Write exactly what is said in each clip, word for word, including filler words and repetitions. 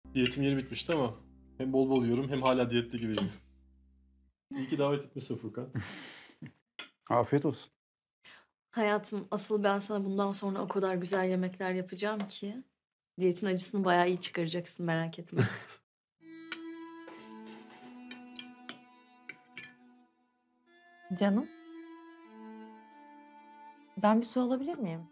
Diyetim yeni bitmişti ama hem bol bol yiyorum hem hala diyette gibiyim. İyi ki davet etmişsin Furkan. Afiyet olsun. Hayatım, asıl ben sana bundan sonra o kadar güzel yemekler yapacağım ki diyetin acısını bayağı iyi çıkaracaksın, merak etme. Canım, ben bir su alabilir miyim?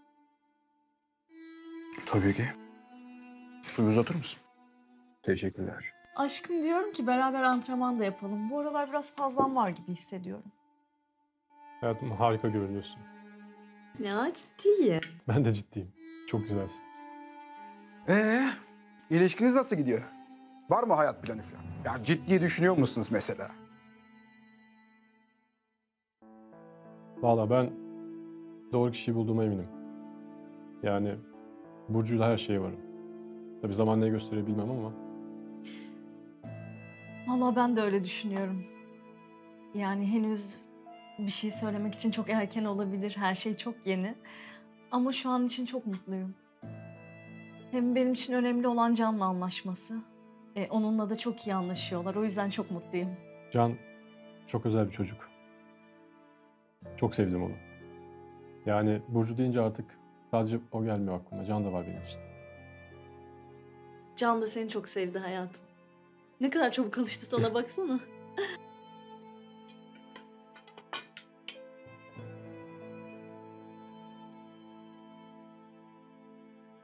Tabii ki. Suyu uzatır mısın? Teşekkürler. Aşkım, diyorum ki beraber antrenman da yapalım. Bu aralar biraz fazlam var gibi hissediyorum. Hayatım harika görünüyorsun. Ya ciddiyim. Ben de ciddiyim. Çok güzelsin. Ee, ilişkiniz nasıl gidiyor? Var mı hayat planı falan? Ya ciddi düşünüyor musunuz mesela? Valla ben doğru kişiyi bulduğuma eminim. Yani Burcu'yla her şeye varım. Tabii zaman ne gösterir bilmem ama Vallahi ben de öyle düşünüyorum. Yani henüz bir şey söylemek için çok erken olabilir. Her şey çok yeni. Ama şu an için çok mutluyum. Hem benim için önemli olan Can'la anlaşması. E, onunla da çok iyi anlaşıyorlar. O yüzden çok mutluyum. Can çok özel bir çocuk. Çok sevdim onu. Yani Burcu deyince artık sadece o gelmiyor aklıma. Can da var benim için. Can da seni çok sevdi hayatım. Ne kadar çabuk alıştı sana baksana.